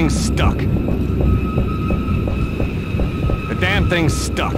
thing's stuck. The damn thing's stuck.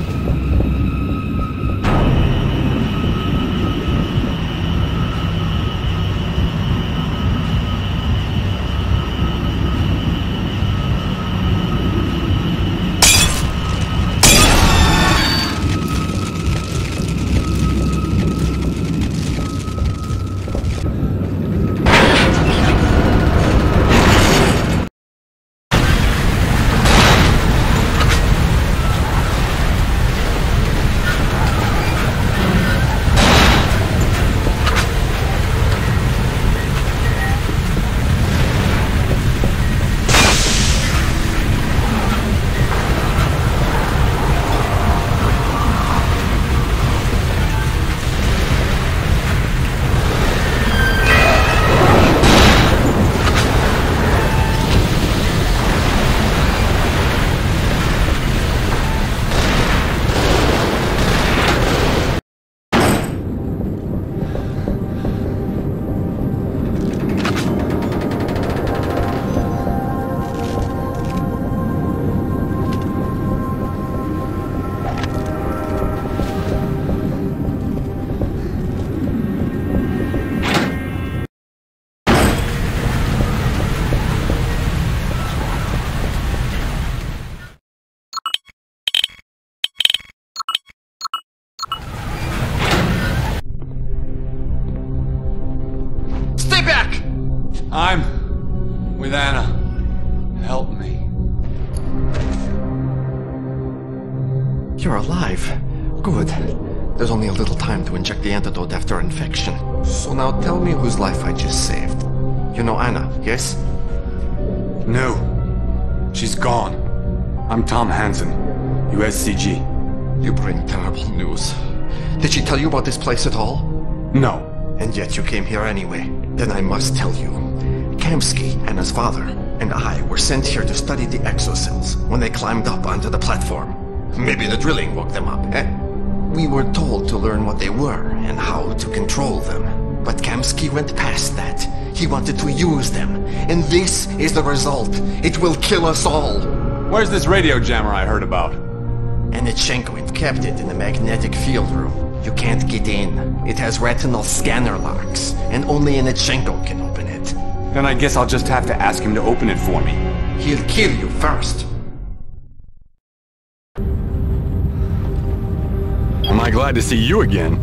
I'm with Anna. Help me. You're alive. Good. There's only a little time to inject the antidote after infection. So now tell me whose life I just saved. You know Anna, yes? No. She's gone. I'm Tom Hansen, USCG. You bring terrible news. Did she tell you about this place at all? No. And yet you came here anyway. Then I must tell you. Kamsky, Anna's father, and I were sent here to study the exocells when they climbed up onto the platform. Maybe the drilling woke them up, eh? We were told to learn what they were and how to control them. But Kamsky went past that. He wanted to use them. And this is the result. It will kill us all. Where's this radio jammer I heard about? Anischenko kept it in the magnetic field room. You can't get in. It has retinal scanner locks, and only Anischenko can open it. Then I guess I'll just have to ask him to open it for me. He'll kill you first. Am I glad to see you again?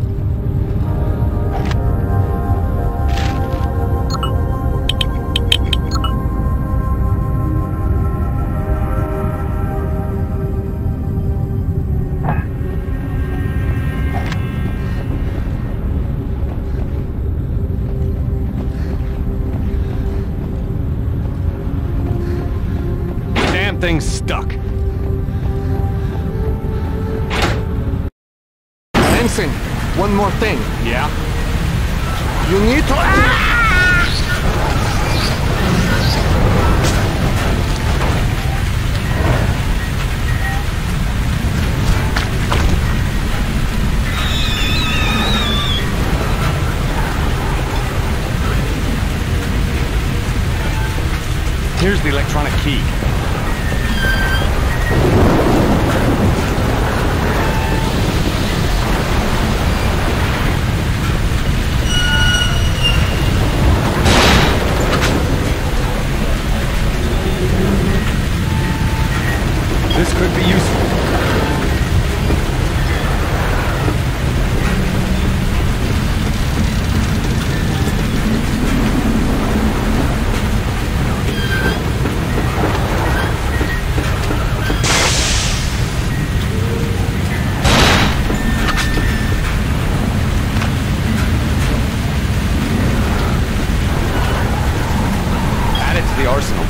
Thing's stuck. Hansen, one more thing. Yeah? You need to... Here's the electronic key. This could be useful. Add it to the arsenal.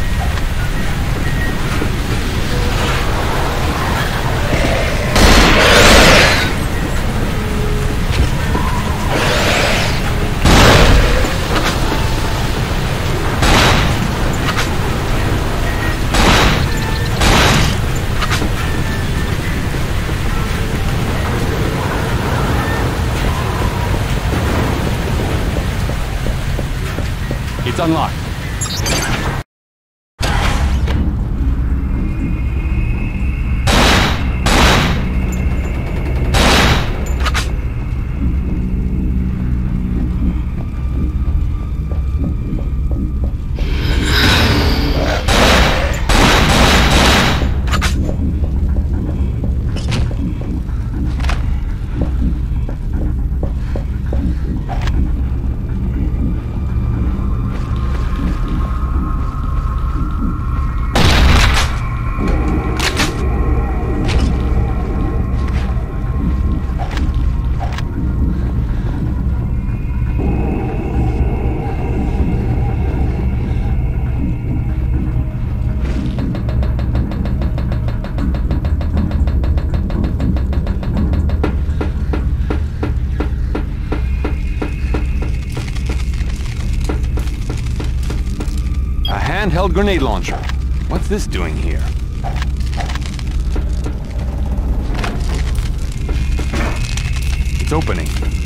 It's unlocked. handheld grenade launcher. What's this doing here? It's opening.